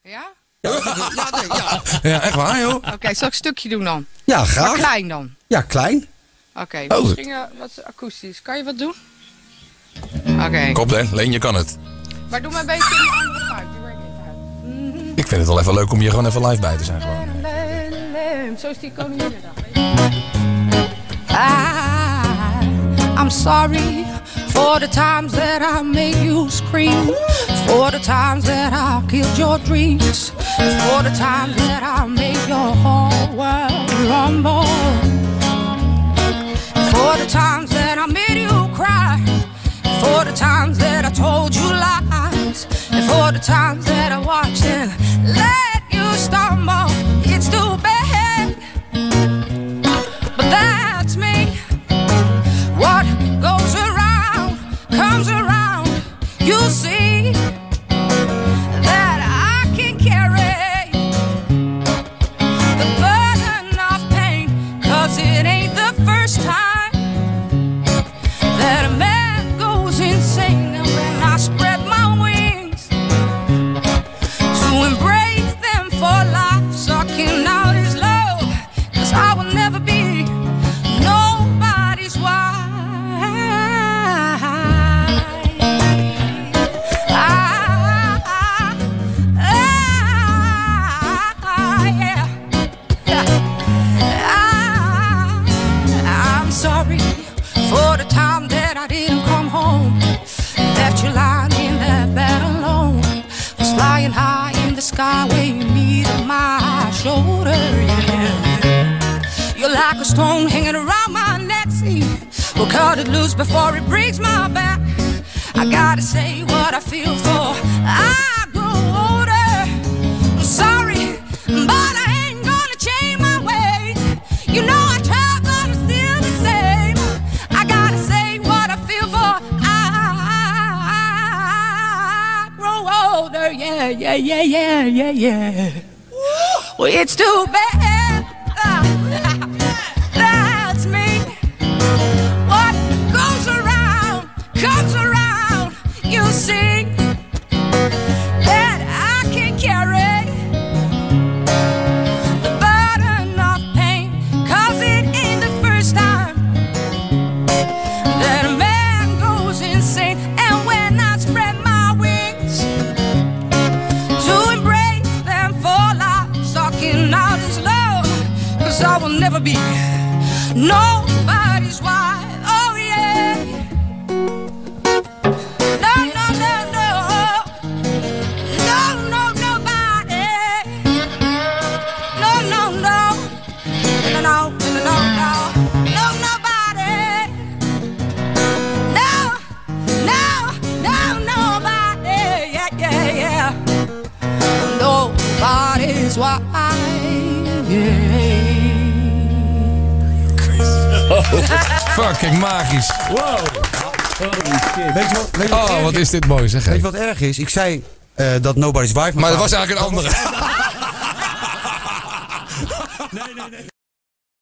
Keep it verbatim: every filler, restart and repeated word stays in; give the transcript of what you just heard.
Ja? Ja, ja, nee, ja. Ja, echt waar, joh. Oké, okay, zal ik een stukje doen dan? Ja, graag. Maar klein dan? Ja, klein. Oké, okay, oh. misschien uh, wat akoestisch. Kan je wat doen? Oké. Okay. Kop, hè? Leen, je kan het. Maar doe maar een beetje in een andere vibe. Die werkt even uit. Ik vind het wel even leuk om hier gewoon even live bij te zijn. Gewoon. Zo is die Koninginnedag. I, I'm sorry for the times that I made you scream, for the times that I killed your dreams, for the times that I made your whole world rumble, for the times that I made you cry, for the times that I told you lies, and for the times that I watched and let you stumble. It's too bad, but that's me. What goes around comes around. You see that I can carry the burden of pain, 'cause it ain't the first time that a man goes insane. And when I spread my wings to embrace them for life, sucking out his love, 'cause I will never be nobody's wife. Sorry for the time that I didn't come home, left you lying in that bed alone, was flying high in the sky where you needed my shoulder, yeah. You're like a stone hanging around my neck, see, we'll cut it loose before it breaks my back. I gotta say what I feel for I grow older. I'm sorry, but I ain't gonna change my ways. You know I try. Yeah, yeah, yeah, yeah, yeah, yeah. Well, it's too bad. That's me. What goes around comes around. You see that I can carry the burden of pain, 'cause it ain't the first time that a man goes insane. And when I spread my wings to embrace them for life, sucking out his love, 'cause I will never be nobody's wife. Oh yeah. No, no, no, no. No, no, nobody. No, no, no. No, no, no, no, no. No, nobody. No, no, no, nobody. Yeah, yeah, yeah. Nobody's wife. Yeah. Fucking magisch. Wow. Weet je wat, weet je wat Oh, erg wat is? is dit mooi, zeg. Weet Hé. je wat erg is? Ik zei uh, dat Nobody's Wife... Maar dat was eigenlijk een andere. Nee, nee, nee.